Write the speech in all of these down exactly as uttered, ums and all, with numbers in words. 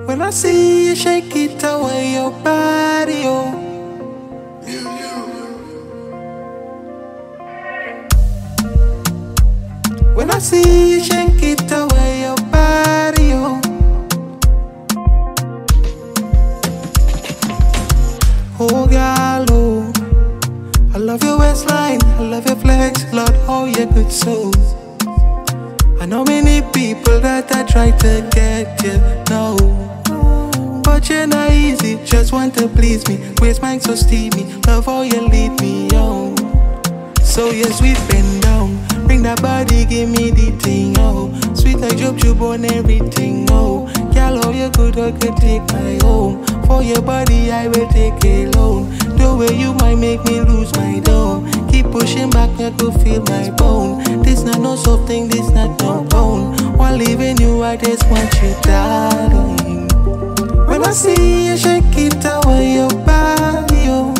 When I see you shake it away your body, oh. When I see you shake it away your body, oh. Oh, girl, oh. I love your waistline, I love your flex, Lord, oh, you're good soul. I know many people that I try to get you, no. But you're not easy, just want to please me. Waist mine so steamy, love how you lead me on. So yes, we bend down, bring that body, give me the thing, oh. Sweet like Job, Job on everything, oh. Girl, oh, you good, I could take my home. For your body, I will take a loan. The way you might make me lose my dome. Keep pushing back, I could feel my bone. This not no soft thing, this not no bone. While leaving you, I just want you, darling. When I see you shake it away your body, oh.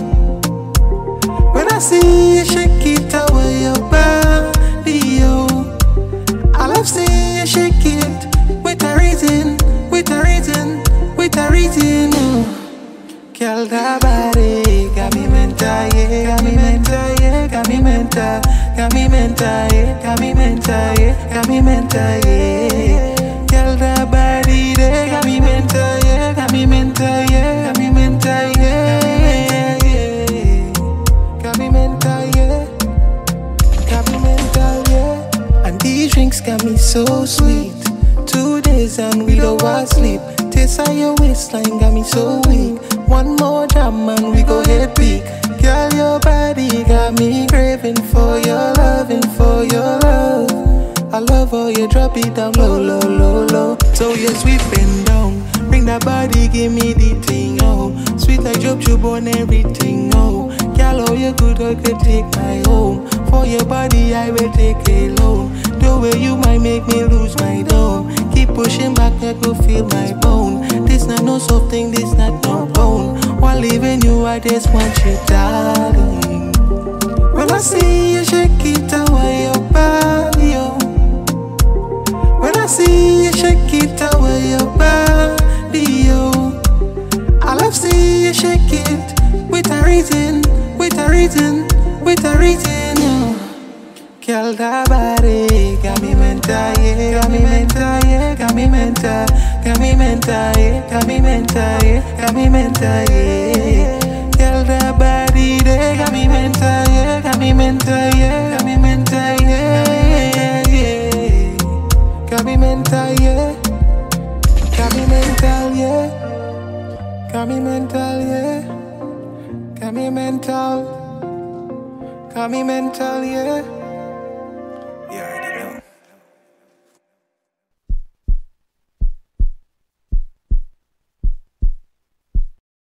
When I see you shake it away your body, oh. I love seeing you shake it with a reason, with a reason, with a reason, oh. Girl, that body got me mental, yeah, got me mental, yeah, got me mental, got me mental, yeah, got me mental, yeah, got me mental, yeah. Girl, that body there got me mental, yeah, got me mental, yeah, got me mental, yeah, yeah. Got me mental, yeah, got me mental, yeah. And these drinks got me so sweet. Two days and we don't want sleep. Taste of your waistline got me so weak. One more jam and we go head peak. Girl, your body got me craving for your loving, for your love. I love how you drop it down low, low, low, low. So yes, we bend down, bring that body, give me the thing, oh. Sweet like Job, Job on everything, oh. Girl, oh, you good, I could take my home. For your body, I will take a loan. The way you might make me lose my dome. Keep pushing back, I could feel my bone. This not no soft thing, this not no bone. While leaving you, I just want you, darling. When I see you shake it away your body, oh. When I see you shake it away your body, oh. I love seeing you shake it with a reason, with a reason, with a reason, oh. Girl, that body got me mental, yeah, got me mental, yeah, got me mental, got me mental, yeah, got me mental, yeah, got me mental, yeah. Girl, that body there got me mental, yeah, got me mental, yeah, got me mental, yeah, yeah. Got me mental, yeah, got me mental, yeah, got me mental, yeah, got me mental, got me mental, yeah. Yeah.